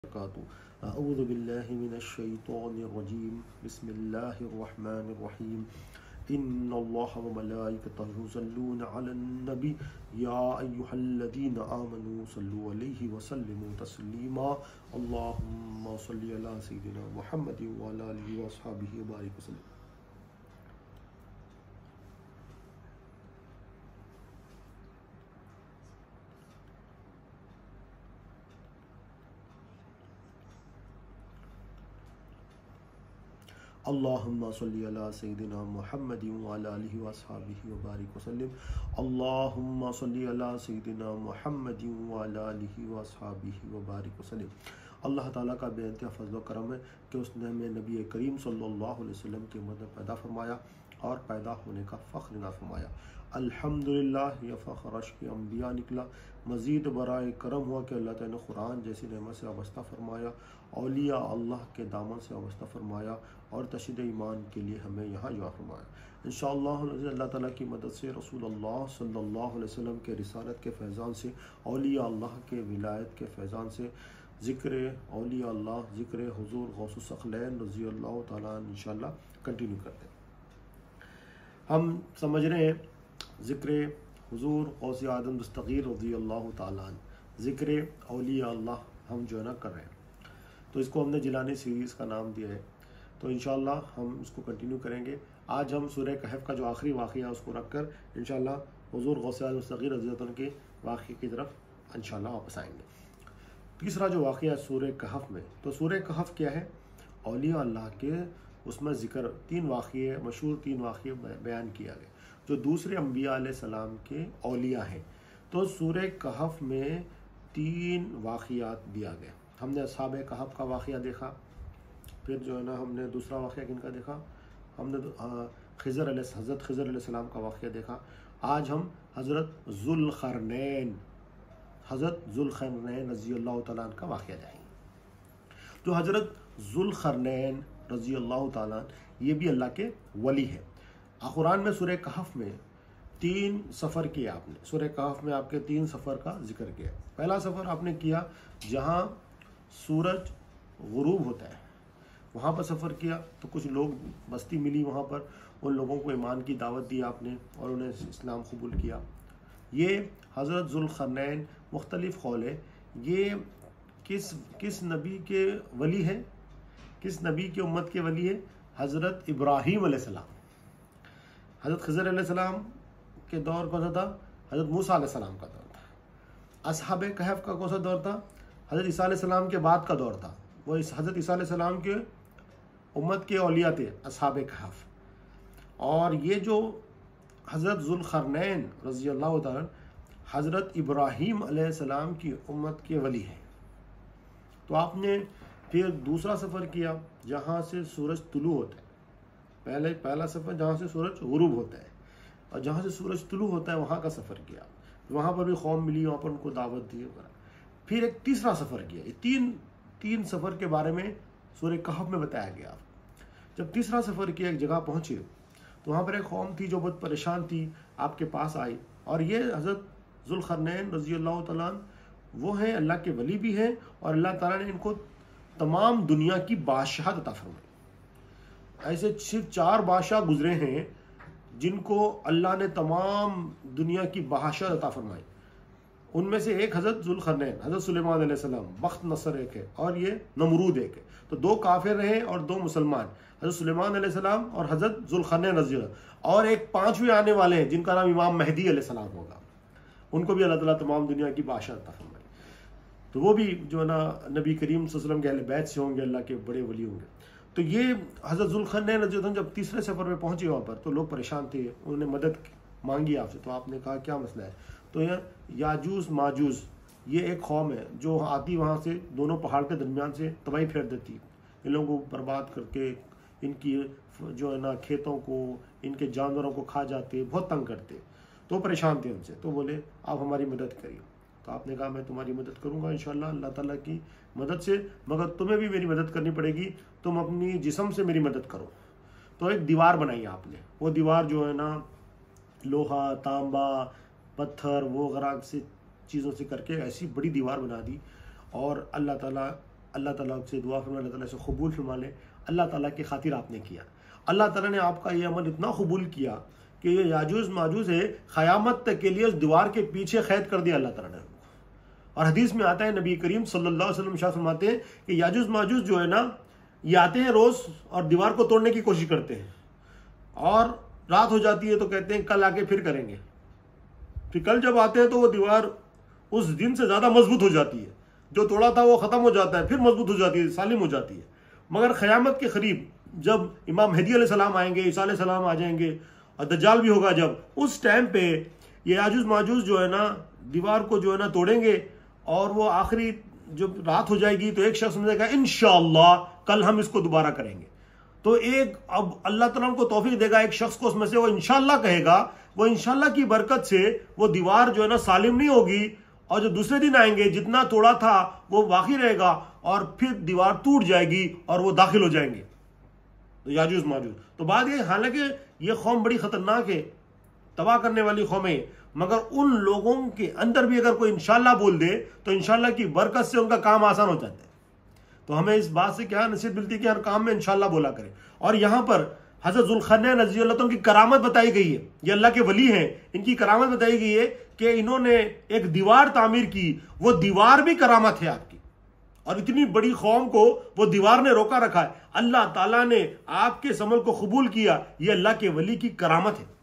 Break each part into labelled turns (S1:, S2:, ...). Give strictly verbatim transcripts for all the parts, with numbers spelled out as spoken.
S1: अऊज़ु बिल्लाहि मिनश शैतानिर रजीम बिस्मिल्लाहिर रहमानिर रहीम इन्नल्लाहा व मलाइकतहु युसल्लूना अलन नबी या अय्युहल्लज़ीना आमनू सल्लु अलैहि व सल्लिमू तस्लीमा अल्लाहुम्मा सल्लि अला सय्यिदिना मुहम्मदिन व अला आलिहि व अस्हाबिहि व बारिक वसल्लम। अल्लाहुम्मा सल्लि अला सय्यिदिना मुहम्मदिन व अला आलिहि व अस्हाबिहि व बारिक वसल्लम। अल्लाहुम्मा सल्लि अला सय्यिदिना मुहम्मदिन व अला आलिहि व अस्हाबिहि व बारिक वसल्लम। अल्लाह ताला का बेइंतहा फज़ल व करम है कि उसने हमें नबी करीम सल्लल्लाहु अलैहि वसल्लम की उम्मत में पैदा फरमाया और पैदा होने का फ़ख्र ना फरमाया। अल्हम्दुलिल्लाह या फ़ख्र की अम्बिया निकला। मज़ीद बराए करम हुआ कि अल्लाह ताला ने कुरान जैसी नेमत से वाबस्ता फरमाया, औलिया अल्लाह के दामन से वाबस्ता फरमाया और तशदीद ईमान के लिए हमें यहाँ जवा फरमाया। इंशाअल्लाह अल्लाह ताला की मदद से रसूलुल्लाह सल्लल्लाहु अलैहि वसल्लम के रिसालत के फैज़ान से, औलिया अल्लाह के विलायत के फैज़ान से ज़िक्र औलिया अल्लाह, ज़िक्र हुज़ूर गौसुस सक़लैन रज़ी अल्लाह ताला इंशाअल्लाह कंटिन्यू करते हैं। हम समझ रहे हैं ज़िक्र हुज़ूर गौस आदम दस्तगीर रज़ी अल्लाह ताला, ज़िक्र औलिया अल्लाह हम जो है ना कर रहे हैं। तो इसको हमने जिलानी सीरीज़ का नाम दिया है, तो इंशाअल्लाह हम इसको कंटिन्यू करेंगे। आज हम सूरह कहफ का जो आखिरी वाक़या है उसको रखकर इंशाअल्लाह हुज़ूर गौस आदम दस्तगीर रज़ी अल्लाह के वाक़े की तरफ इंशाअल्लाह वापस आएंगे। तीसरा जो वाक़या सूरह कहफ में, तो सूरह कहफ क्या है? औलिया अल्लाह के उसमें ज़िक्र तीन वाक़ये मशहूर तीन वाक़ये बयान किया गया जो दूसरे अम्बिया अलैहिस्सलाम के औलिया हैं। तो सूरह कहफ में तीन वाक़यात दिया गया। हमने असहाबे कहफ का वाक़या देखा, फिर जो है ना हमने दूसरा वाक़या किनका देखा, हमने खिज़र अलैहि हज़रत खिज़र अलैहिस्सलाम का वाक़या देखा। आज हम हज़रत ज़ुल्क़रनैन हज़रत ज़ुल्क़रनैन रज़ी अल्लाह ताला का वाक़या जाएंगे। जो हज़रत ज़ुल्क़रनैन रज़ी अल्लाह ताला ये भी अल्लाह के वली है। कुरान में सूरह कहफ में तीन सफ़र किया आपने, सूरह कहफ में आपके तीन सफ़र का जिक्र किया। पहला सफ़र आपने किया जहाँ सूरज गुरूब होता है, वहाँ पर सफ़र किया तो कुछ लोग बस्ती मिली, वहाँ पर उन लोगों को ईमान की दावत दी आपने और उन्हें इस्लाम कबूल किया। ये हज़रत ज़ुल्क़रनैन मुख्तलिफ़ क़ौल है, ये किस किस नबी के वली है, किस नबी के उम्मत के वली है? हज़रत इब्राहीम अलैहिस्सलाम। हज़रत खिज़र अलैहिस्सलाम के दौर कौन सा था? हज़रत मूसा अलैहिस्सलाम का दौर था। असहाबे कहफ का कौन सा दौर था? हज़रत ईसा अलैहिस्सलाम के बाद का दौर था। वो इस हज़रत ईसा अलैहिस्सलाम के उम्मत के औलिया थे असहाबे कहफ। और ये जो हज़रत ज़ुल्क़रनैन रज़ी अल्लाह ताला हज़रत इब्राहीम अलैहिस्सलाम की उम्मत के वली हैं। तो आपने फिर दूसरा सफ़र किया जहाँ से सूरज तुलू होता है। पहले पहला सफ़र जहाँ से सूरज गुरूब होता है और जहाँ से सूरज तुलू होता है वहाँ का सफ़र किया। वहाँ पर भी कौम मिली, वहाँ पर उनको दावत दी वगैरह। फिर एक तीसरा सफ़र किया। ये तीन तीन सफ़र के बारे में सूरह कहफ में बताया गया। जब तीसरा सफ़र किया, एक जगह पहुँचे तो वहाँ पर एक कौम थी जो बहुत परेशान थी, आपके पास आई। और ये हज़रत ज़ुल्क़रनैन रज़ी अल्लाह ताला वो हैं, अल्लाह के वली भी हैं और अल्लाह ताला ने इनको तमाम दुनिया की बादशाहत अता फरमाई। ऐसे सिर्फ चार बादशाह गुजरे हैं जिनको अल्लाह ने तमाम दुनिया की बादशाहत अता फरमाई। उनमें से एक हज़रत ज़ुल्क़रनैन, हज़रत सुलेमान अलैहिस्सलाम, बख्त नसर एक है और ये नमरूद एक है। तो दो काफिर रहे और दो मुसलमान, हज़रत सुलेमान अलैहिस्सलाम और हज़रत ज़ुल्क़रनैन रज़ी अल्लाह। और एक पांचवें आने वाले हैं जिनका नाम इमाम महदी अलैहिस्सलाम होगा, उनको भी अल्लाह ताला तमाम दुनिया की बादशाहत अता फरमाई। तो वो भी जो है ना नबी करीम सल्लल्लाहु अलैहि वसल्लम के अहले बैत से होंगे, अल्लाह के बड़े वली होंगे। तो ये हज़रत ज़ुल्क़रनैन रज़ी अल्लाह जब तीसरे सफ़र में पहुँचे वहाँ पर तो लोग परेशान थे, उन्होंने मदद मांगी आपसे। तो आपने कहा क्या मसला है? तो यह याजूज माजूज ये एक कौम है जो आती वहाँ से दोनों पहाड़ के दरमियान से तबाही फेर देती, इन लोगों को बर्बाद करके इनकी जो है ना खेतों को, इनके जानवरों को खा जाते, बहुत तंग करते। तो परेशान थे उनसे। तो बोले आप हमारी मदद करिए। तो आपने कहा मैं तुम्हारी मदद करूँगा इंशाअल्लाह अल्लाह ताला की मदद से, मगर तुम्हें भी मेरी मदद करनी पड़ेगी, तुम अपनी जिस्म से मेरी मदद करो। तो एक दीवार बनाई आपने। वो दीवार जो है ना लोहा, तांबा, पत्थर वो वगैरह से चीज़ों से करके ऐसी बड़ी दीवार बना दी और अल्लाह ताला अल्लाह ताला से दुआ फरमा, अल्लाह ताला से कबूल फरमा ले। अल्लाह ताला की खातिर आपने किया, अल्लाह ताला ने आपका ये अमल इतना कबूल किया कि ये याजूज माजूज है, क़यामत तक के लिए उस दीवार के पीछे क़ैद कर दिया अल्लाह ताला ने। और हदीस में आता है, नबी करीम सल्लल्लाहु अलैहि वसल्लम शाह फरमाते हैं कि याजूज माजूज जो है ना, ये आते हैं रोज़ और दीवार को तोड़ने की कोशिश करते हैं, और रात हो जाती है तो कहते हैं कल आके फिर करेंगे। फिर कल जब आते हैं तो वो दीवार उस दिन से ज़्यादा मजबूत हो जाती है, जो तोड़ा था वो ख़त्म हो जाता है, फिर मजबूत हो जाती है, सालिम हो जाती है। मगर क़यामत के करीब जब इमाम मेहदी अलैहिस्सलाम आएंगे, ईसा अलैहिस्सलाम आ जाएंगे और दज्जाल भी होगा, जब उस टाइम पे ये याजूज माजूज जो है ना दीवार को जो है ना तोड़ेंगे, और वो आखिरी जब रात हो जाएगी तो एक शख्स समझेगा इंशाअल्लाह कल हम इसको दोबारा करेंगे। तो एक अब अल्लाह ताला उनको तौफीक देगा, एक शख्स को उसमें से वो इंशाअल्लाह कहेगा, वो इंशाअल्लाह की बरकत से वो दीवार जो है ना सालिम नहीं होगी, और जो दूसरे दिन आएंगे जितना तोड़ा था वो बाकी रहेगा, और फिर दीवार टूट जाएगी और वो दाखिल हो जाएंगे तो याजूज माजूज। तो बात ये, हालांकि ये कौम बड़ी खतरनाक है, तबाह करने वाली कौम है, मगर उन लोगों के अंदर भी अगर कोई इंशाअल्लाह बोल दे तो इंशाअल्लाह की बरकत से उनका काम आसान हो जाता है। तो हमें इस बात से क्या नसीहत मिलती है कि हर काम में इंशाअल्लाह बोला करें। और यहाँ पर हज़रत ज़ुल्क़रनैन रज़ियल्लाहु अन्हु की करामत बताई गई है, ये अल्लाह के वली हैं, इनकी करामत बताई गई है कि इन्होंने एक दीवार तामीर की, वो दीवार भी करामत है आपकी, और इतनी बड़ी कौम को वो दीवार ने रोका रखा है, अल्लाह ताला ने आपके इस अमल को कबूल किया, ये अल्लाह के वली की करामत है।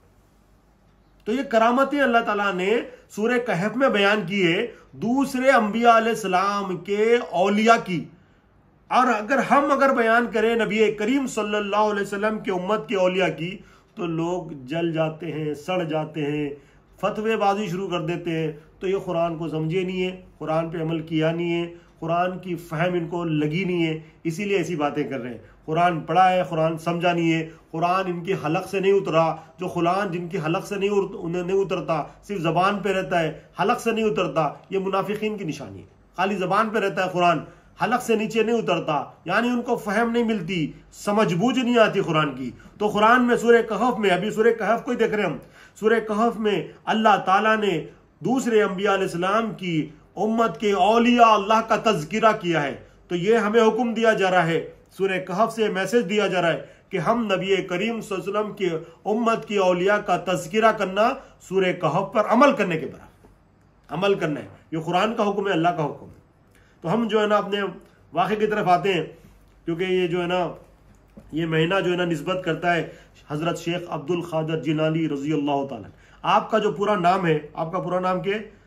S1: तो ये करामतें अल्लाह ताला ने सूरह कहफ में बयान की है दूसरे अंबिया अलैहिस्सलाम के औलिया की। और अगर हम अगर बयान करें नबी करीम सल्लल्लाहु अलैहि वसल्लम के उम्मत के औलिया की, तो लोग जल जाते हैं, सड़ जाते हैं, फतवेबाजी शुरू कर देते हैं। तो ये कुरान को समझे नहीं है, कुरान पे अमल किया नहीं है, कुरान की फहम इनको लगी नहीं है, इसीलिए ऐसी बातें कर रहे हैं। कुरान पढ़ा है, कुरान समझा नहीं है, कुरान इनकी हलक से नहीं उतरा। जो कुरान जिनकी हलक से नहीं उन्हें नहीं उतरता, सिर्फ जबान पे रहता है, हलक से नहीं उतरता, ये मुनाफिकीन की निशानी है। खाली जबान पे रहता है कुरान, हलक से नीचे नहीं उतरता, यानी उनको फहम नहीं मिलती, समझबूझ नहीं आती कुरान की। तो कुरान में सूरह कहफ में, अभी सूरह कहफ को ही देख रहे हैं हम, सूरह कहफ में अल्लाह ताला ने दूसरे अंबिया अलैहिस्सलाम की उम्मत के औलिया अल्लाह का तज़किरा किया है। तो ये हमें हुक्म दिया जा रहा है, सूरह कहफ से मैसेज दिया जा रहा है कि हम नबी करीम सल्लल्लाहु अलैहि वसल्लम की उम्मत की औलिया का तज़किरा करना, सूरह कहफ पर अमल करने के बराबर अमल करना है। ये कुरान का हुक्म है, अल्लाह का हुक्म है। तो हम जो है ना अपने वाक़े की तरफ आते हैं, क्योंकि ये जो है ना ये महीना जो है ना निस्बत करता है हज़रत शेख अब्दुल क़ादिर जिलानी रज़ी अल्लाह ताला। आपका जो पूरा नाम है, आपका पूरा नाम क्या है?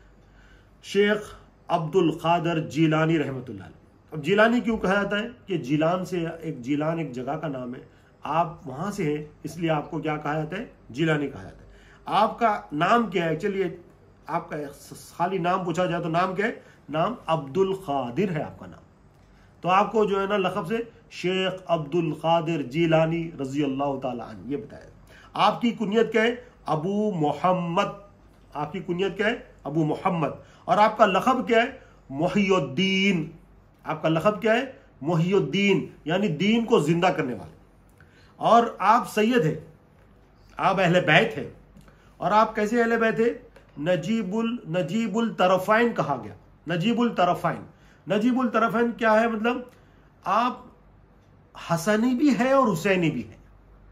S1: शेख अब्दुल क़ादिर जिलानी रहमतुल्लाह अलैह। अब जिलानी क्यों कहा जाता है? कि जिलान से, एक जिलान एक जगह का नाम है, आप वहाँ से हैं, इसलिए आपको क्या कहा जाता है? जिलानी कहा जाता है। आपका नाम क्या है? चलिए आपका खाली नाम पूछा जाए तो नाम क्या है? नाम अब्दुल क़ादिर है आपका नाम। तो आपको जो है ना लक़ब से शेख अब्दुल क़ादिर जिलानी रज़ी अल्लाह ताला अन्हु ये बताया। आपकी कुनियत क्या है? अबू मोहम्मद। आपकी कुनियत क्या है? अबू मोहम्मद। और आपका लक़ब क्या है? मुहियुद्दीन। आपका लक़ब क्या है? मुहियुद्दीन, यानी दीन को जिंदा करने वाले। और आप सैयद हैं, आप अहले बैत हैं। और आप कैसे अहले बैत हैं? नजीबुल नजीबुल तरफ़ैन कहा गया। नजीबुल तरफ़ैन, नजीबुल तरफ़ैन क्या है? मतलब आप हसनी भी है और हुसैनी भी है।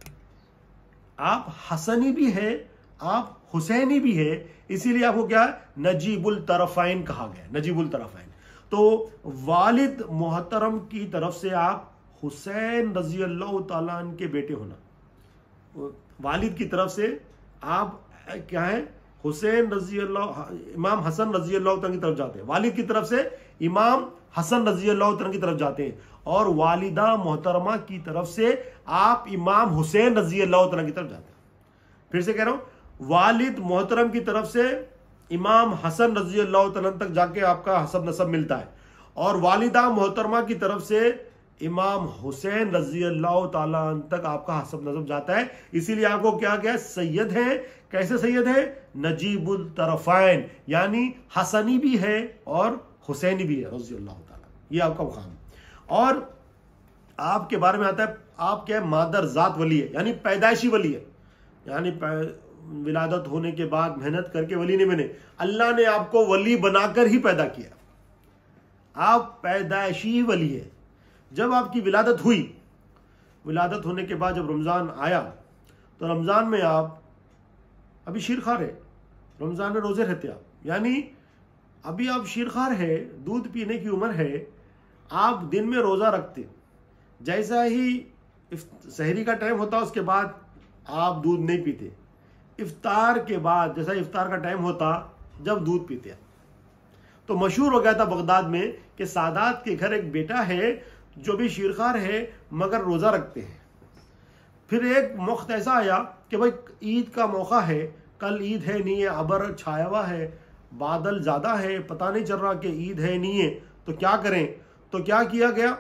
S1: आप हसनी भी है, आप हुसैनी भी है, इसीलिए आपको क्या नजीबुल तरफ़ैन कहा गया। नजीबुल तरफ़ैन, तो वालिद मोहतरम की तरफ से आप हुसैन रज़ी अल्लाह ताला अन्हु के बेटे होना। वालिद की तरफ से आप क्या है? हुसैन रज़ी अल्लाह, इमाम हसन रज़ी अल्लाह ताला की तरफ जाते हैं। वालिद की तरफ से इमाम हसन रज़ी अल्लाह ताला की तरफ जाते हैं, और वालिदा मोहतरमा की तरफ से आप इमाम हुसैन रज़ी अल्लाह ताला की तरफ जाते हैं। फिर से कह रहा हूं, वालिद मोहतरम की तरफ से इमाम हसन रज़ी अल्लाह ताला तक जाके आपका हसब नसब मिलता है, और वालिदा मोहतरमा की तरफ से इमाम हुसैन रज़ी अल्लाह ताला तक आपका हसब नसब जाता है। इसीलिए आपको क्या क्या सैयद है? कैसे सैयद है? नजीबुल तरफ़ैन, यानी हसनी भी है और हुसैनी भी है रज़ी अल्लाह ताला, ये आपका मुकाम। और आपके बारे में आता है, आप क्या है? मादर जात वली है, यानी पैदाइशी वली है, यानी विलादत होने के बाद मेहनत करके वली नहीं बने, अल्लाह ने आपको वली बनाकर ही पैदा किया। आप पैदाइशी वली है। जब आपकी विलादत हुई, विलादत होने के बाद जब रमज़ान आया तो रमज़ान में आप अभी शीरखार है, रमज़ान में रोज़े रहते आप, यानी अभी आप शीरखार है, दूध पीने की उम्र है, आप दिन में रोज़ा रखते। जैसा ही सहरी का टाइम होता उसके बाद आप दूध नहीं पीते। इफ्तार के बाद जैसा इफ्तार का टाइम होता जब दूध पीते। तो मशहूर हो गया था बगदाद में कि सादात के घर एक बेटा है जो भी शीरखार है मगर रोज़ा रखते हैं। फिर एक वक्त ऐसा आया कि भाई ईद का मौका है, कल ईद है नहीं है, अबर छाया हुआ है, बादल ज़्यादा है, पता नहीं चल रहा कि ईद है नहीं है, तो क्या करें। तो क्या किया गया,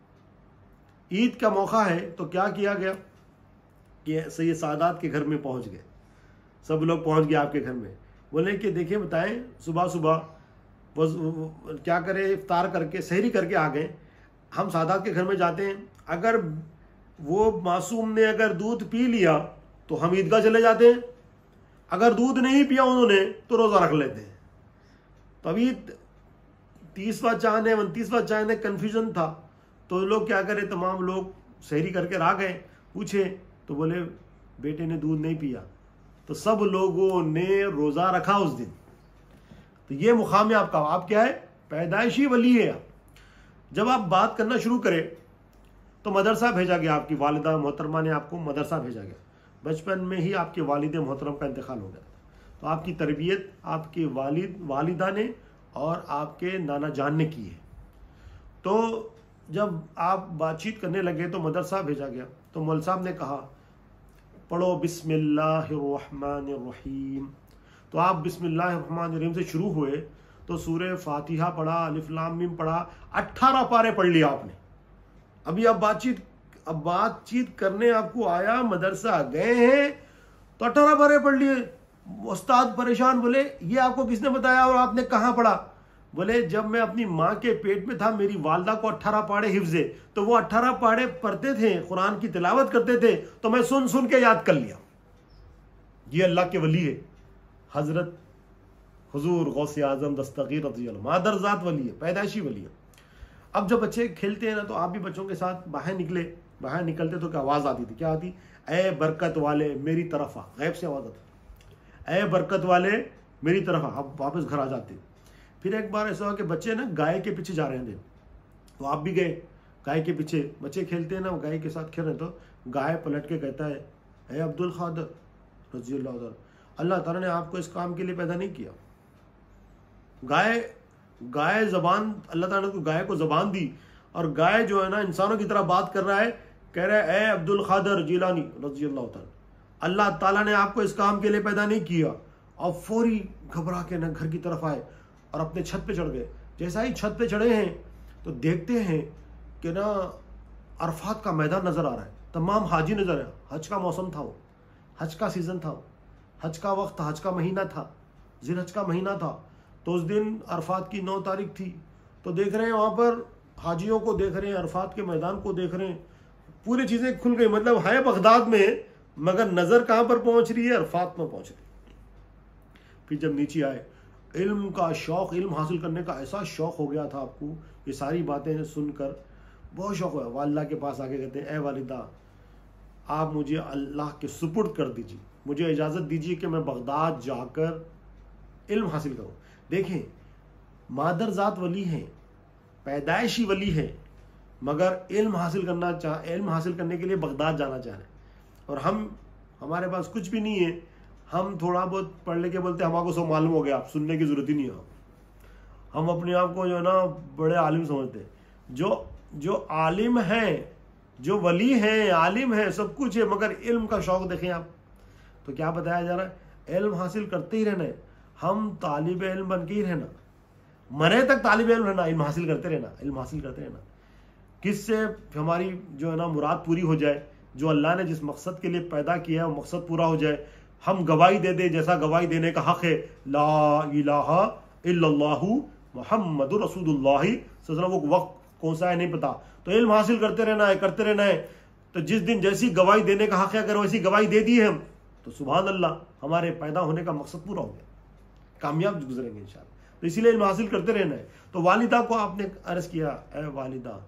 S1: ईद का मौका है तो क्या किया गया कि सैयद सादात के घर में पहुंच गए। सब लोग पहुंच गए आपके घर में, बोले कि देखिए बताएं, सुबह सुबह वो क्या करें, इफ्तार करके सहरी करके आ गए। हम सादात के घर में जाते हैं, अगर वो मासूम ने अगर दूध पी लिया तो हम ईदगाह चले जाते हैं, अगर दूध नहीं पिया उन्होंने तो रोज़ा रख लेते हैं। तो अभी तीसवा चांद है, उनतीसवा चांद है, कन्फ्यूजन था। तो लोग क्या करें, तमाम लोग सहरी करके आ गए, पूछे तो बोले बेटे ने दूध नहीं पिया। तो सब लोगों ने रोज़ा रखा उस दिन। तो ये मुकाम है आपका, आप क्या है, पैदाइशी वली है। जब आप बात करना शुरू करें तो मदरसा भेजा गया, आपकी वालिदा मोहतरमा ने आपको मदरसा भेजा गया। बचपन में ही आपके वालिद मोहतरम का इंतकाल हो गया, तो आपकी तरबियत आपके वालिद वालिदा ने और आपके नाना जान ने की है। तो जब आप बातचीत करने लगे तो मदरसा भेजा गया, तो मौलवी साहब ने कहा पढ़ो बिस्मिल्लाहिर्रहमानिर्रहीम। तो आप बिस्मिल्लाहिर्रहमानिर्रहीम से शुरू हुए तो सूरह फातिहा पढ़ा, अलिफ लाम मीम पढ़ा, अट्ठारह पारे पढ़ लिया आपने। अभी आप बातचीत अब बातचीत करने आपको आया, मदरसा गए हैं तो अट्ठारह पारे पढ़ लिए। उस्ताद परेशान, बोले ये आपको किसने बताया और आपने कहाँ पढ़ा। बोले जब मैं अपनी माँ के पेट में था मेरी वालदा को अट्ठारह पाड़े हिफ्ज़े, तो वो अट्ठारह पाड़े पढ़ते थे, कुरान की तिलावत करते थे, तो मैं सुन सुन के याद कर लिया। ये अल्लाह के वली है, हजरत हुजूर गौसे आजम दस्तगीर रज़ी अल्लाह, मादरजात वली है, पैदाइशी वली है। अब जब बच्चे खेलते हैं ना, तो आप भी बच्चों के साथ बाहर निकले, बाहर निकलते तो क्या आवाज़ आती थी, क्या आती, ए बरकत वाले मेरी तरफ आ, गैब से आवाज़ आती, ए बरकत वाले मेरी तरफ आ। आप वापस घर आ जाते। फिर एक बार ऐसा हुआ कि बच्चे ना गाय के पीछे जा रहे थे, तो आप भी गए गाय के पीछे। बच्चे खेलते हैं ना, गाय के साथ खेल रहे, तो गाय पलट के कहता है, ए अब्दुल खादर रज़ी अल्लाह ताला, अल्लाह ताला ने आपको इस काम के लिए पैदा नहीं किया। गाय गाय जबान, अल्लाह ताला ने तो गाय को जबान दी, और गाय जो है ना इंसानों की तरह बात कर रहा है, कह रहा है ए अब्दुल खादर जिलानी रज़ी अल्लाह ताला, अल्लाह ताला ने आपको इस काम के लिए पैदा नहीं किया। और फौरी घबरा के ना घर की तरफ आए और अपने छत पे चढ़ गए। जैसा ही छत पे चढ़े हैं तो देखते हैं कि ना अरफात का मैदान नज़र आ रहा है, तमाम हाजी नज़र है। हज का मौसम था, वो हज का सीज़न था, हज का वक्त था, हज का महीना था, जिल हज का महीना था। तो उस दिन अरफात की नौ तारीख थी। तो देख रहे हैं वहाँ पर हाजियों को देख रहे हैं, अरफात के मैदान को देख रहे हैं, पूरी चीज़ें खुल गई। मतलब है बगदाद में, मगर नज़र कहाँ पर पहुँच रही है, अरफात में पहुँच रही है। फिर जब नीचे आए, इल्म का शौक़, इल्म हासिल करने का ऐसा शौक़ हो गया था आपको, ये सारी बातें सुनकर बहुत शौक़ हुआ। वालिदा के पास आके कहते हैं, ए वालिदा आप मुझे अल्लाह के सुपुर्द कर दीजिए, मुझे इजाज़त दीजिए कि मैं बगदाद जाकर इल्म हासिल करूँ। देखें, मादरजात वली हैं, पैदाइशी वली है, मगर इल्म हासिल करना चाह इल्म हासिल करने के लिए बगदाद जाना चाह रहे हैं। और हम हमारे पास कुछ भी नहीं है, हम थोड़ा बहुत पढ़ लेके बोलते हैं हमारे को सब मालूम हो गया, आप सुनने की ज़रूरत ही नहीं है। हम अपने आप को जो है ना बड़े आलिम समझते हैं। जो जो आलिम हैं, जो वली हैं, आलिम हैं, सब कुछ है, मगर इल्म का शौक़ देखें आप। तो क्या बताया जा रहा है, इल्म हासिल करते ही रहना है, हम तालिब इल्म बन के ही रहना, मरे तक तालिब इल्म रहना, इल्म हासिल करते रहना, इल्म हासिल करते रहना। किससे हमारी जो है ना मुराद पूरी हो जाए, जो अल्लाह ने जिस मकसद के लिए पैदा किया है वो मकसद पूरा हो जाए। हम गवाही दे दे जैसा गवाही देने का हक़ है, ला इलाहा इल्लल्लाहु मुहम्मदुर रसूलुल्लाह सल्लल्लाहु अलैहि वसल्लम। वो वक्त कौन सा है नहीं पता, तो इल्म हासिल करते रहना है, करते रहना है। तो जिस दिन जैसी गवाही देने का हक़ है, अगर वैसी गवाही दे दी है हम, तो सुभान अल्लाह, हमारे पैदा होने का मकसद पूरा हो गया, कामयाब गुजरेंगे इंशाअल्लाह। तो इसीलिए इल्म हासिल करते रहना है। तो वालिदा को आपने अर्ज किया, ए वालिदा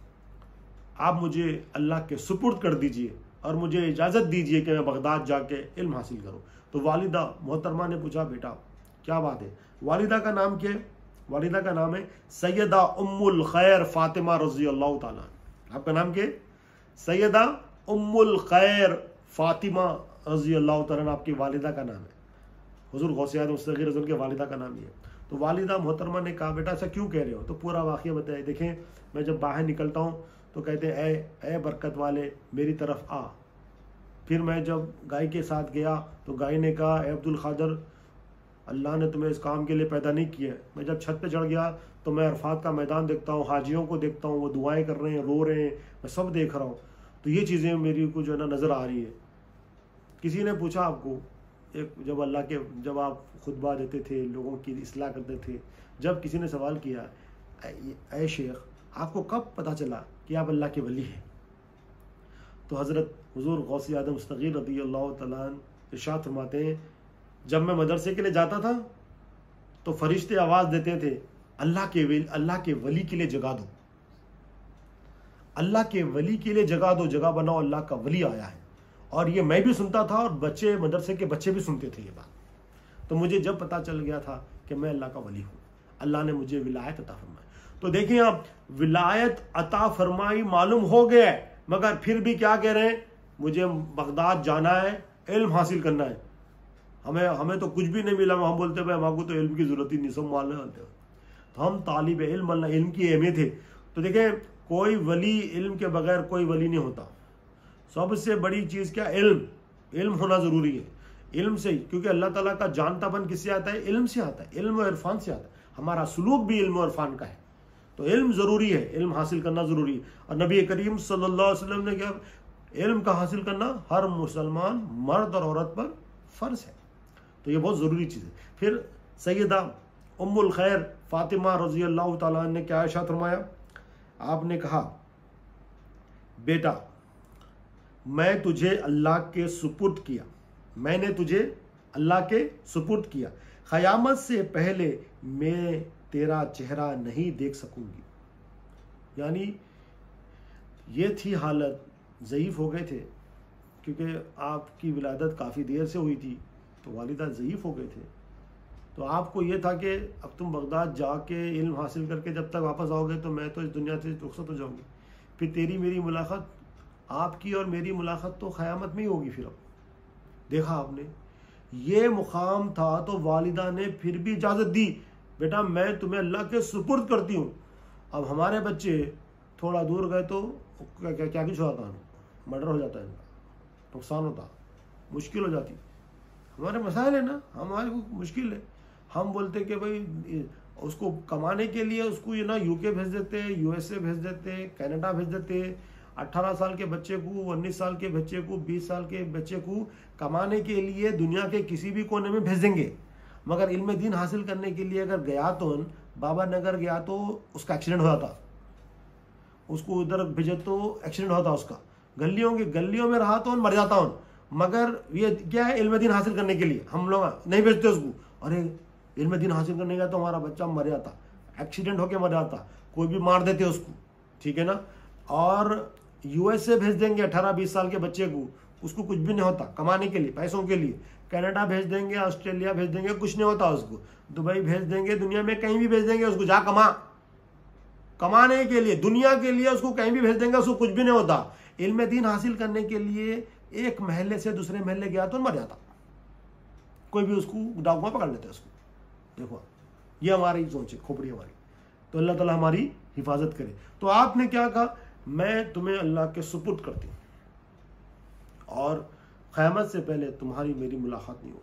S1: आप मुझे अल्लाह के सुपुर्द कर दीजिए और मुझे इजाज़त दीजिए कि मैं बगदाद जाके इल्म हासिल करूँ। तो वालिदा मोहतरमा ने पूछा, बेटा क्या बात है? वालिदा का नाम क्या है? वालिदा का नाम है सैयदा उम्मुल खैर फातिमा रज़ी अल्लाह ताला। आपका नाम क्या है? सैयदा उम्मुल खैर फातिमा रज़ी अल्लाह ताला आपकी वालिदा का नाम है। हुज़ूर गौसे आज़म मुस्तग़ीर रज़ूल के वालिदा का नाम ही है। तो वालिदा मोहतरमा ने कहा, बेटा ऐसा क्यों कह रहे हो? तो पूरा वाक़या बताया। देखें, मैं जब बाहर निकलता हूँ तो कहते हैं, ए ए बरकत वाले मेरी तरफ आ। फिर मैं जब गाय के साथ गया तो गाय ने कहा, ए अब्दुल क़ादिर अल्लाह ने तुम्हें इस काम के लिए पैदा नहीं किया। मैं जब छत पे चढ़ गया तो मैं अरफात का मैदान देखता हूँ, हाजियों को देखता हूँ, वो दुआएं कर रहे हैं, रो रहे हैं, मैं सब देख रहा हूँ। तो ये चीज़ें मेरी को जो है ना नज़र आ रही है। किसी ने पूछा आपको, एक जब अल्लाह के जब आप खुतबा देते थे, लोगों की इस्लाह करते थे, जब किसी ने सवाल किया, ऐ शेख आपको कब पता चला कि आप अल्लाह के वली हैं? तो हज़रत हुज़ूर गौसे आज़म मुस्तग़ीर रज़ी अल्लाह तआला अन्हु इरशाद फरमाते हैं, जब मैं मदरसे के लिए जाता था तो फरिश्ते आवाज़ देते थे, अल्लाह के वली अल्लाह के वली के लिए जगा दो, अल्लाह के वली के लिए जगा दो, जगह बनाओ, अल्लाह का वली आया है। और ये मैं भी सुनता था और बच्चे मदरसे के बच्चे भी सुनते थे ये बात। तो मुझे जब पता चल गया था कि मैं अल्लाह का वली हूँ, अल्लाह ने मुझे विलायत अता फरमाई। तो देखिए आप, विलायत अता फरमाई मालूम हो गया है, मगर फिर भी क्या कह रहे हैं, मुझे बगदाद जाना है, इल्म हासिल करना है। हमें हमें तो कुछ भी नहीं मिला, हम बोलते भाई हमको तो इल्म की जरूरत ही नहीं, सब मालूम होते हो। तो हम तालिब इल्म, अल्लाह इल्म की अहमियत है। तो देखें, कोई वली इल्म के बगैर कोई वली नहीं होता। सबसे बड़ी चीज़ क्या? इल्म। इल्म होना ज़रूरी है। इल्म से, क्योंकि अल्लाह ताला का जानतापन किससे आता है? इल्म से आता है, इल्म और इरफान से आता है। हमारा सुलूक भी इल्म और इरफान का है। तो इल्म ज़रूरी है, इल्म हासिल करना ज़रूरी है। और नबी करीम सल्लल्लाहु अलैहि वसल्लम ने क्या, इल्म का हासिल करना हर मुसलमान मर्द और औरत पर फ़र्ज है। तो ये बहुत ज़रूरी चीज़ है। फिर सैयदा उम्मुल खैर फातिमा रज़ी अल्लाह ताला ने क्या इरशाद फरमाया? आपने कहा, बेटा मैं तुझे अल्लाह के सुपुर्द किया, मैंने तुझे अल्लाह के सुपुर्द किया, क़यामत से पहले मैं तेरा चेहरा नहीं देख सकूंगी। यानी ये थी हालत, ज़ईफ़ हो गए थे, क्योंकि आपकी विलादत काफ़ी देर से हुई थी, तो वालिदा ज़ईफ़ हो गए थे। तो आपको ये था कि अब तुम बगदाद जाके इल्म हासिल करके जब तक वापस आओगे तो मैं तो इस दुनिया से रुखसत हो जाऊंगी। फिर तेरी मेरी मुलाकात, आपकी और मेरी मुलाकात तो क़यामत में ही होगी। फिर अब देखा आपने, ये मुकाम था तो वालिदा ने फिर भी इजाज़त दी, बेटा मैं तुम्हें अल्लाह के सुपुर्द करती हूँ। अब हमारे बच्चे थोड़ा दूर गए तो क्या क्या क्या कुछ होता है, मर्डर हो जाता है, इनका नुकसान होता, मुश्किल हो जाती। हमारे मसाइल है ना, हमारे को मुश्किल है। हम बोलते कि भाई उसको कमाने के लिए उसको ये ना यूके भेज देते हैं, यूएसए भेज देते हैं, कनाडा भेज देते हैं। अट्ठारह साल के बच्चे को, उन्नीस साल के बच्चे को, बीस साल के बच्चे को कमाने के लिए दुनिया के किसी भी कोने में भेज देंगे। मगर इल्म दीन हासिल करने के लिए अगर गया तो बाबा नगर गया तो उसका एक्सीडेंट हो जाता, उसको उधर भेजे तो एक्सीडेंट होता उसका, गलियों के गलियों में रहा तो मर जाता हूँ। मगर ये क्या है, इल्म दीन हासिल करने के लिए हम लोग नहीं भेजते उसको। अरे इल्म दीन हासिल करने का तो हमारा बच्चा मर जाता, एक्सीडेंट होके मर जाता, कोई भी मार देते उसको, ठीक है ना। और यूएसए भेज देंगे अठारह बीस साल के बच्चे को, उसको कुछ भी नहीं होता, कमाने के लिए, पैसों के लिए। कनाडा भेज देंगे, ऑस्ट्रेलिया भेज देंगे, कुछ नहीं होता उसको। दुबई भेज देंगे, दुनिया में कहीं भी भेज देंगे उसको, जा कमा, कमाने के लिए, दुनिया के लिए उसको कहीं भी भेज देंगे, उसको कुछ भी नहीं होता। इल्म दीन हासिल करने के लिए एक महल्ले से दूसरे महल्ले गया तो मर जाता, कोई भी उसको डाकुआ पकड़ लेते उसको। देखो ये हमारी सोच है, खोपड़ी हमारी। तो अल्लाह ताला हमारी हिफाजत करे। तो आपने क्या कहा, मैं तुम्हें अल्लाह के सुपुर्द करती हूँ और क़यामत से पहले तुम्हारी मेरी मुलाकात नहीं हो,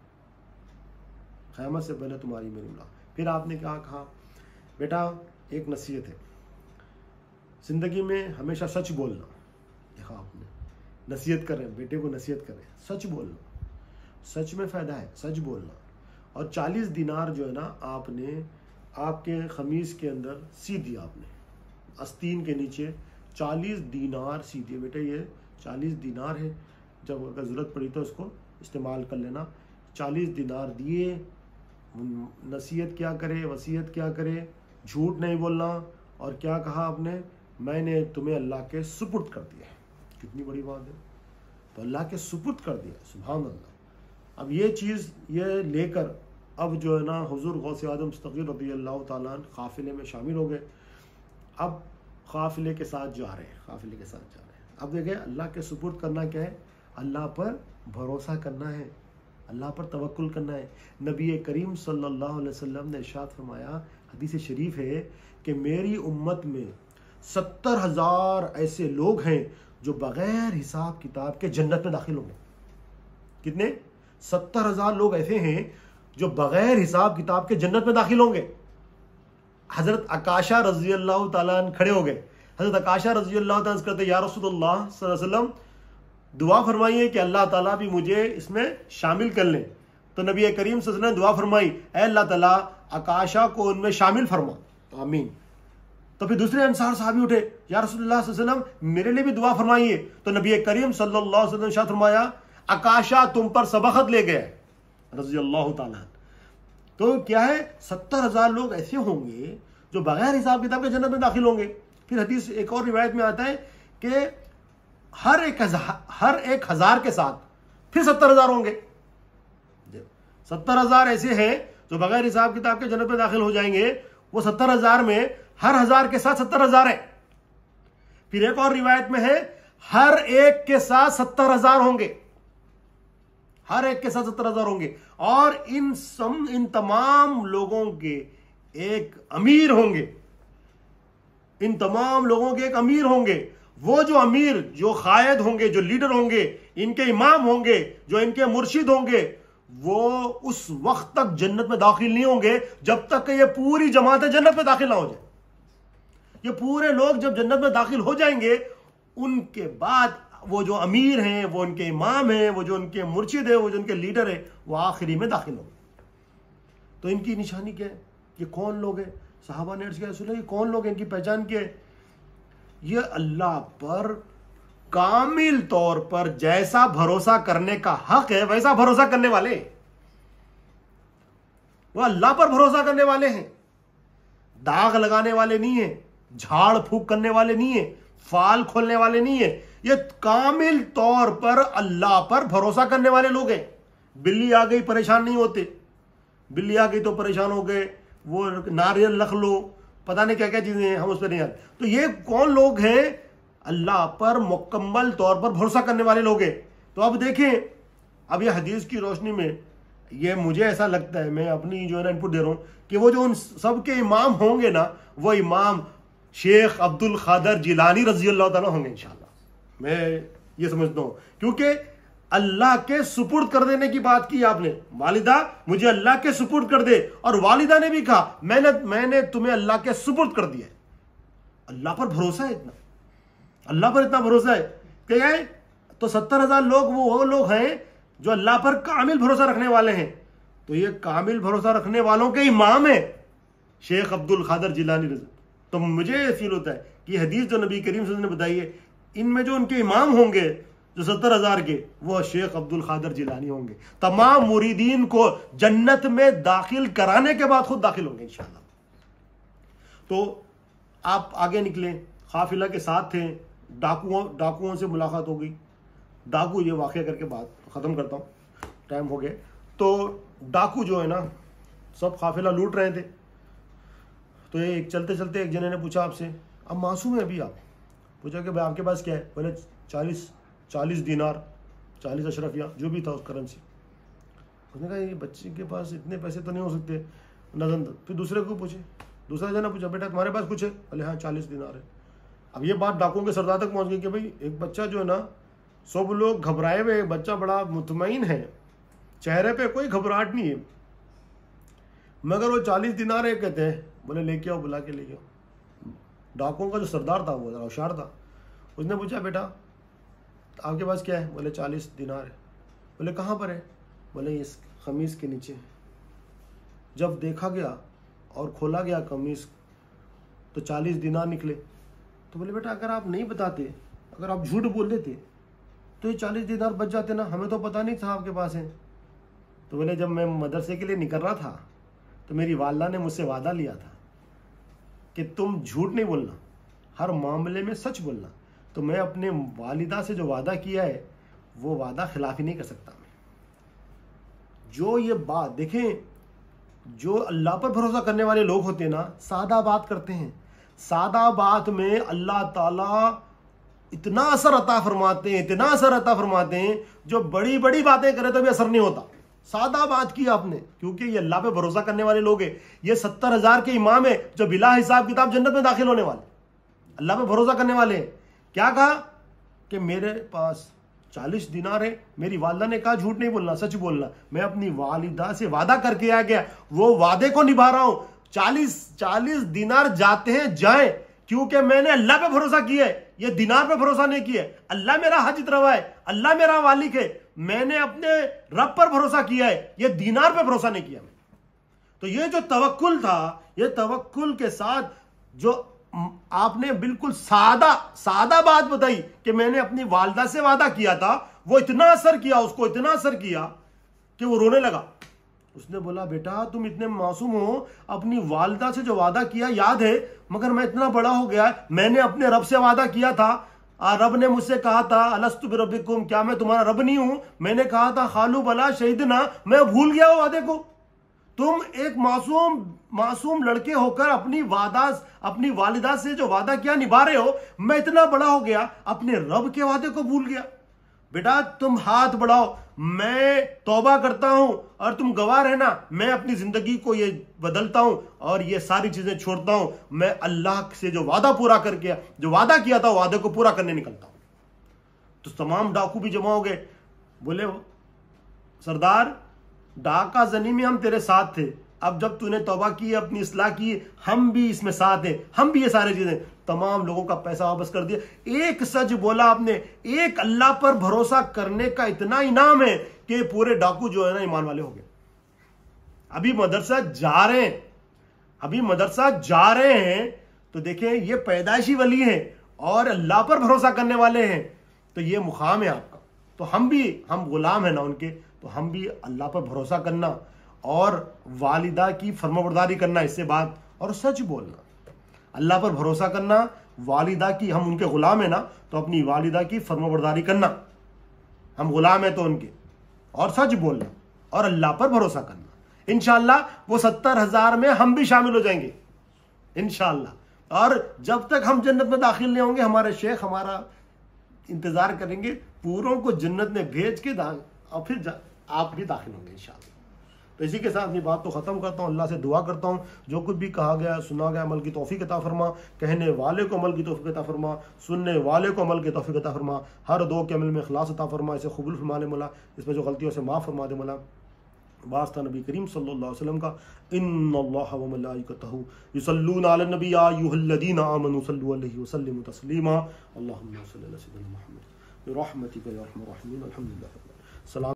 S1: क़यामत से पहले तुम्हारी मेरी मुलाकात। फिर आपने क्या कहा, बेटा एक नसीहत है, ज़िंदगी में हमेशा सच बोलना। देखा आपने, नसीहत करें बेटे को, नसीहत करें, सच बोलना, सच में फ़ायदा है, सच बोलना। और चालीस दिनार जो है ना, आपने आपके खमीस के अंदर सी दिया, आपने आस्तीन के नीचे चालीस दिनार सी दिए, बेटे ये चालीस दिनार है, जब अगर ज़रूरत पड़ी तो उसको इस्तेमाल कर लेना। चालीस दिनार दिए, नसीहत क्या करे, वसीयत क्या करे, झूठ नहीं बोलना, और क्या कहा आपने, मैंने तुम्हें अल्लाह के सुपुर्द कर दिया। कितनी बड़ी बात है, तो अल्लाह के सुपुर्द कर दिया, सुभान अल्लाह। अब ये चीज़ ये लेकर अब जो है ना हुजूर गौसे आदम सग़ीर रज़ी अल्लाह ताला अन्हु काफ़िले में शामिल हो गए। अब काफ़िले के साथ जा रहे हैं, काफ़िले के साथ जा रहे हैं। अब देखिए अल्लाह के सुपुर्द करना क्या है, अल्लाह पर भरोसा करना है, अल्लाह पर तवक्कुल करना है। नबी करीम सल्लल्लाहु अलैहि वसल्लम ने इरशाद फरमाया, हदीस शरीफ है कि मेरी उम्मत में सत्तर हजार ऐसे लोग हैं जो बगैर हिसाब किताब के जन्नत में दाखिल होंगे। कितने? सत्तर हजार लोग ऐसे हैं जो बगैर हिसाब किताब के जन्नत में दाखिल होंगे। हजरत आकाशा रजी अल्लाह ताला अन्हा खड़े हो गए। हजरत आकाशा रजी अल्लाह ताला कहते, या रसूलुल्लाह सल्लल्लाहु अलैहि वसल्लम दुआ फरमाइए कि अल्लाह ताला भी मुझे इसमें शामिल कर लें। तो नबी करीम सल्लल्लाहु अलैहि वसल्लम ने दुआ फरमाई, ऐ अल्लाह ताला आकाशा को उनमें शामिल फरमा, आमीन। तो फिर दूसरे अंसार साहबी उठे, या रसूलुल्लाह सल्लल्लाहु अलैहि वसल्लम मेरे लिए भी दुआ फरमाइए। तो नबी करीम सल्लल्लाहु अलैहि वसल्लम ने फरमाया, आकाशा तुम पर सबकत ले गए रजी अल्लाह ताला। तो क्या है, सत्तर हजार लोग ऐसे होंगे जो बगैर हिसाब किताब के जन्नत में दाखिल होंगे। फिर हदीस एक और रिवायत में आता है कि हर एक हजार हर एक हजार के साथ फिर सत्तर हजार होंगे। सत्तर हजार ऐसे हैं जो बगैर हिसाब किताब के जन्नत में दाखिल हो जाएंगे। वो सत्तर हजार में हर हजार के साथ सत्तर हजार है। फिर एक और रिवायत में है हर एक के साथ सत्तर हजार होंगे, हर एक के साथ सत्तर हजार होंगे। और इन सम इन तमाम लोगों के एक अमीर होंगे, इन तमाम लोगों के एक अमीर होंगे। वो जो अमीर, जो कायद होंगे, जो लीडर होंगे, इनके इमाम होंगे, जो इनके मुर्शिद होंगे, वो उस वक्त तक जन्नत में दाखिल नहीं होंगे जब तक कि ये पूरी जमातें जन्नत में दाखिल ना हो जाए। ये पूरे लोग जब जन्नत में दाखिल हो जाएंगे, उनके बाद वो जो अमीर हैं, वो उनके इमाम हैं, वो जो उनके मुर्शिद है, वो जो उनके लीडर है, वो आखिरी में दाखिल होंगे। तो इनकी निशानी क्या है, ये कौन लोग हैं? सहाबा ने अर्ज़ किया, रसूल अल्लाह ये कौन लोग हैं, इनकी पहचान क्या है? ये अल्लाह पर कामिल तौर पर जैसा भरोसा करने का हक है वैसा भरोसा करने वाले, वो अल्लाह पर भरोसा करने वाले हैं। दाग लगाने वाले नहीं है, झाड़ फूक करने वाले नहीं है, फाल खोलने वाले नहीं है। ये कामिल तौर पर अल्लाह पर भरोसा करने वाले लोग हैं। बिल्ली आ गई परेशान नहीं होते, बिल्ली आ गई तो परेशान हो गए, वो नारियल रख लो, पता नहीं क्या क्या चीजें हैं, हम उस पर नहीं आते। तो ये कौन लोग हैं? अल्लाह पर मुकम्मल तौर पर भरोसा करने वाले लोग हैं। तो अब देखें, अब ये हदीस की रोशनी में ये मुझे ऐसा लगता है, मैं अपनी जो है ना इनपुट दे रहा हूं, कि वो जो उन सबके इमाम होंगे ना, वो इमाम शेख अब्दुल खादर जिलानी रजी अल्लाह ताला होंगे इंशाल्लाह। मैं ये समझता हूं, क्योंकि अल्लाह के सुपुर्द कर देने की बात की आपने। वालिदा मुझे अल्लाह के सुपुर्द कर दे, और वालिदा ने भी कहा मैंने मैंने तुम्हें अल्लाह के सुपुर्द कर दिया। अल्लाह पर भरोसा है, इतना अल्लाह पर इतना भरोसा है कि है तो सत्तर हजार लोग वो वो लोग हैं जो अल्लाह पर कामिल भरोसा रखने वाले हैं। तो ये कामिल भरोसा रखने वालों के इमाम है शेख अब्दुल खादर जिलानी रज़ी। तो मुझे ये फील होता है कि हदीस जो नबी करीम सल्लल्लाहु अलैहि वसल्लम ने बताई है, इनमें जो उनके इमाम होंगे जो सत्तर हजार के, वो शेख अब्दुल खादर जिलानी होंगे। तमाम मुरीदीन को जन्नत में दाखिल कराने के बाद खुद दाखिल होंगे इंशाल्लाह। तो आप आगे निकले, काफिला के साथ थे, डाकुओं डाकुओं से मुलाकात हो गई। डाकू, ये वाक़या करके बात ख़त्म करता हूँ, टाइम हो गया। तो डाकू जो है ना, सब काफिला लूट रहे थे। तो ये चलते चलते एक जने ने पूछा आपसे, अब मासूम है अभी आप, पूछा कि भाई आपके पास क्या है? बोले चालीस चालीस दिनार, चालीस अशरफिया, जो भी था उस करेंसी। उसने कहा ये बच्चे के पास इतने पैसे तो नहीं हो सकते नजन। फिर दूसरे को पूछे, दूसरा जना पूछा, बेटा तुम्हारे पास कुछ है? बोले हाँ चालीस दिनार है। अब ये बात डाकुओं के सरदार तक पहुंच गई कि भाई एक बच्चा जो है ना, सब लोग घबराए हुए, बच्चा बड़ा मुतमईन है, चेहरे पे कोई घबराहट नहीं है, मगर वो चालीस दिनार है कहते हैं। बोले लेके आओ, बुला के लेके आओ। डाकुओं का जो सरदार था वो होशियार था, उसने पूछा बेटा आपके पास क्या है? बोले चालीस दिनार है। बोले कहाँ पर है? बोले इस खमीस के नीचे। जब देखा गया और खोला गया कमीज तो चालीस दिनार निकले। तो बोले बेटा अगर आप नहीं बताते, अगर आप झूठ बोल देते तो ये चालीस दिनार बच जाते ना, हमें तो पता नहीं था आपके पास है। तो बोले जब मैं मदरसे के लिए निकल रहा था तो मेरी वालदा ने मुझसे वादा लिया था कि तुम झूठ नहीं बोलना, हर मामले में सच बोलना। तो मैं अपने वालिदा से जो वादा किया है वो वादा खिलाफी नहीं कर सकता मैं। जो ये बात देखें, जो अल्लाह पर भरोसा करने वाले लोग होते हैं ना, सादा बात करते हैं, सादा बात में अल्लाह ताला इतना असर अता फरमाते हैं, इतना असर अता फरमाते हैं, जो बड़ी बड़ी बातें करे तो भी असर नहीं होता। सादा बात की आपने, क्योंकि ये अल्लाह पे भरोसा करने वाले लोग हैं। ये सत्तर हजार के इमाम है जो बिला हिसाब किताब जन्नत में दाखिल होने वाले, अल्लाह पे भरोसा करने वाले हैं। क्या कहा कि मेरे पास चालीस दिनार है, मेरी वालिदा ने कहा झूठ नहीं बोलना, सच बोलना। मैं अपनी वालिदा से वादा करके आ गया, वो वादे को निभा रहा हूं। चालीस चालीस दिनार जाते हैं जाएं, क्योंकि मैंने अल्लाह पे भरोसा किया है, ये दिनार पे भरोसा नहीं किया है। अल्लाह मेरा हज रवा है, अल्लाह मेरा वालिक है, मैंने अपने रब पर भरोसा किया है, ये दिनार पे भरोसा नहीं किया। तो ये जो तवक्कुल था, ये तवक्कुल के साथ जो आपने बिल्कुल सादा सादा बात बताई कि मैंने अपनी वालिदा से वादा किया था, वो इतना असर किया, उसको इतना असर किया कि वो रोने लगा। उसने बोला बेटा तुम इतने मासूम हो, अपनी वालिदा से जो वादा किया याद है, मगर मैं इतना बड़ा हो गया, मैंने अपने रब से वादा किया था, रब ने मुझसे कहा था अलस्तु बिरब्बिकुम, क्या मैं तुम्हारा रब नहीं हूं? मैंने कहा था खालू बला शहीदना, मैं भूल गया वो वादे को। तुम एक मासूम मासूम लड़के होकर अपनी वादा अपनी वालिदा से जो वादा किया निभा रहे हो, मैं इतना बड़ा हो गया अपने रब के वादे को भूल गया। बेटा तुम हाथ बढ़ाओ, मैं तौबा करता हूं और तुम गवाह रहना, मैं अपनी जिंदगी को ये बदलता हूं और ये सारी चीजें छोड़ता हूं। मैं अल्लाह से जो वादा पूरा करके जो वादा किया था, वादे को पूरा करने निकलता हूं। तो तमाम डाकू भी जमा हो गए, बोले सरदार डाका जनी में हम तेरे साथ थे, अब जब तूने तौबा की, अपनी इस्लाह की, हम भी इसमें साथ हैं, हम भी ये सारी चीजें। तमाम लोगों का पैसा वापस कर दिया। एक सच बोला आपने, एक अल्लाह पर भरोसा करने का इतना इनाम है कि पूरे डाकू जो है ना ईमान वाले हो गए। अभी मदरसा जा रहे हैं, अभी मदरसा जा रहे हैं, तो देखें ये पैदाइशी वली हैं और अल्लाह पर भरोसा करने वाले हैं, तो ये मुकाम है आपका। तो हम भी हम गुलाम है ना उनके, तो हम भी अल्लाह पर भरोसा करना और वालिदा की फरमाबरदारी करना, इससे बात और सच बोलना, अल्लाह पर भरोसा करना, वालिदा की, हम उनके गुलाम है ना, तो अपनी वालिदा की फरमाबरदारी करना, हम गुलाम है तो उनके, और सच बोलना और अल्लाह पर भरोसा करना। इंशाअल्लाह वो सत्तर हजार में हम भी शामिल हो जाएंगे इंशाअल्लाह। और जब तक हम जन्नत में दाखिल नहीं होंगे, हमारे शेख हमारा इंतजार करेंगे, पूरों को जन्नत में भेज के और फिर आप भी दाखिल होंगे इंशाअल्लाह। तो इसी के साथ अपनी बात तो ख़त्म करता हूँ। अल्लाह से दुआ करता हूँ जो कुछ भी कहा गया सुना गया अमल की तौफीक अता फरमा, कहने वाले को अमल की तौफीक अता फरमा, सुनने वाले को अमल की तौफीक अता फरमा, हर दो के अमल में इखलास अता फरमा, इसे कबूल फरमा ले मौला, इसमें जो गलतियों से माफ़ फरमा दे मौला। वास्ता नबी करीम सल्लल्लाहु अलैहि वसल्लम का, इन्नल्लाह व मलाइकतहु युसल्लूना अलन नबी या अय्युहल्लज़ीना आमनू सल्लु अलैहि व सल्लिमू तस्लीमा। अल्लाहुम्मा सल्लि अला सय्यिदिना मुहम्मद बिरहमतिका या अरहमर राहिमीन। अल्हम्दुलिल्लाह। सलाम।